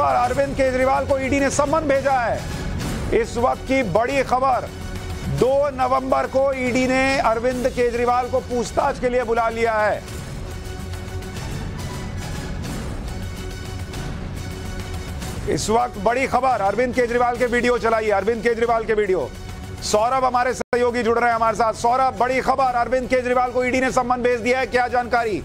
खबर, अरविंद केजरीवाल को ईडी ने सम्मन भेजा है। इस वक्त की बड़ी खबर, 2 नवंबर को ईडी ने अरविंद केजरीवाल को पूछताछ के लिए बुला लिया है। इस वक्त बड़ी खबर, अरविंद केजरीवाल के वीडियो चलाइए, अरविंद केजरीवाल के वीडियो। सौरभ हमारे सहयोगी जुड़ रहे हैं हमारे साथ। सौरभ, बड़ी खबर, अरविंद केजरीवाल को ईडी ने सम्मन भेज दिया है, क्या जानकारी?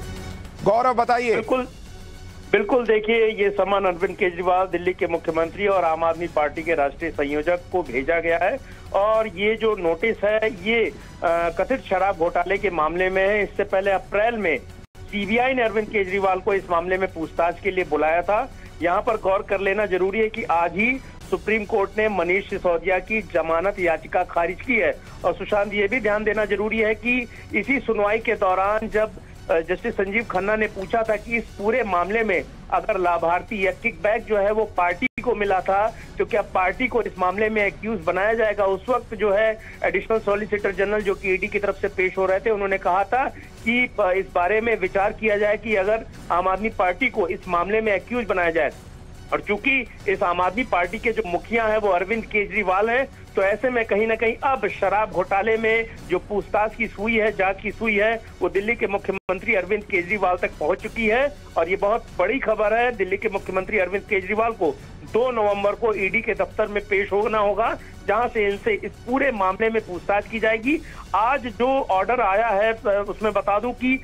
गौरव बताइए। बिल्कुल देखिए, ये सम्मन अरविंद केजरीवाल, दिल्ली के मुख्यमंत्री और आम आदमी पार्टी के राष्ट्रीय संयोजक को भेजा गया है। और ये जो नोटिस है ये कथित शराब घोटाले के मामले में है। इससे पहले अप्रैल में सीबीआई ने अरविंद केजरीवाल को इस मामले में पूछताछ के लिए बुलाया था। यहाँ पर गौर कर लेना जरूरी है कि आज ही सुप्रीम कोर्ट ने मनीष सिसोदिया की जमानत याचिका खारिज की है। और सुशांत, ये भी ध्यान देना जरूरी है कि इसी सुनवाई के दौरान जब जस्टिस संजीव खन्ना ने पूछा था कि इस पूरे मामले में अगर लाभार्थी या किकबैक जो है वो पार्टी को मिला था तो क्या पार्टी को इस मामले में एक्यूज बनाया जाएगा। उस वक्त जो है एडिशनल सॉलिसिटर जनरल जो कि ईडी की तरफ से पेश हो रहे थे, उन्होंने कहा था कि इस बारे में विचार किया जाए कि अगर आम आदमी पार्टी को इस मामले में एक्यूज बनाया जाए। और चूंकि इस आम आदमी पार्टी के जो मुखिया हैं वो अरविंद केजरीवाल हैं, तो ऐसे में कहीं ना कहीं अब शराब घोटाले में जो पूछताछ की सुई है, जांच की सुई है, वो दिल्ली के मुख्यमंत्री अरविंद केजरीवाल तक पहुंच चुकी है। और ये बहुत बड़ी खबर है। दिल्ली के मुख्यमंत्री अरविंद केजरीवाल को 2 नवंबर को ईडी के दफ्तर में पेश होना होगा, जहां से इनसे इस पूरे मामले में पूछताछ की जाएगी। आज जो ऑर्डर आया है उसमें बता दूं कि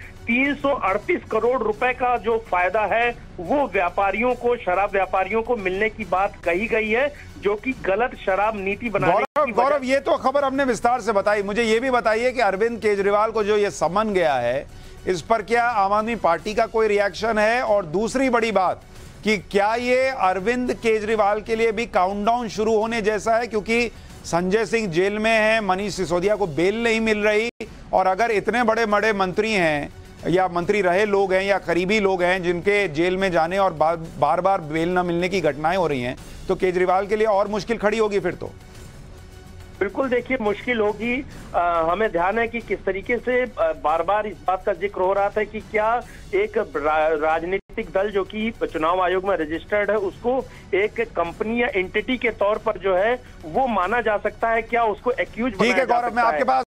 338 करोड़ रुपए का जो फायदा है वो व्यापारियों को, शराब व्यापारियों को मिलने की बात कही गई है, जो कि गलत शराब नीति बनाने की गौरव, ये तो खबर हमने विस्तार से बताई। मुझे ये भी बताइए कि अरविंद केजरीवाल को जो ये सम्मन गया है, इस पर क्या आम आदमी पार्टी का कोई रिएक्शन है? और दूसरी बड़ी बात कि क्या ये अरविंद केजरीवाल के लिए भी काउंटडाउन शुरू होने जैसा है, क्योंकि संजय सिंह जेल में है, मनीष सिसोदिया को बेल नहीं मिल रही, और अगर इतने बड़े बड़े मंत्री हैं या मंत्री रहे लोग हैं या करीबी लोग हैं जिनके जेल में जाने और बार बार बेल न मिलने की घटनाएं हो रही हैं, तो केजरीवाल के लिए और मुश्किल खड़ी होगी फिर तो। बिल्कुल देखिए, मुश्किल होगी। हमें ध्यान है कि किस तरीके से बार बार इस बात का जिक्र हो रहा था कि क्या एक राजनीतिक दल जो कि चुनाव आयोग में रजिस्टर्ड है उसको एक कंपनी या एंटिटी के तौर पर जो है वो माना जा सकता है, क्या उसको एक्यूज बनाया जा सकता है। ठीक है गौरव, मैं आपके पास